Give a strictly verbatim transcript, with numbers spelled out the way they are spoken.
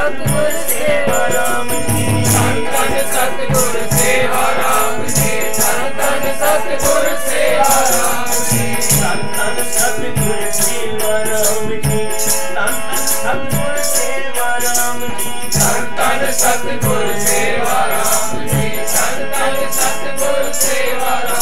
सतगुर सेवा राम जी। धन धन सतगुर सेवा राम जी। धन धन सतगुर सेवा राम जी। धन धन सतगुर सेवा राम जी। धन धन सतगुर सेवा राम जी। धन धन सतगुर सेवा राम जी। धन धन सतगुर सेवा राम जी।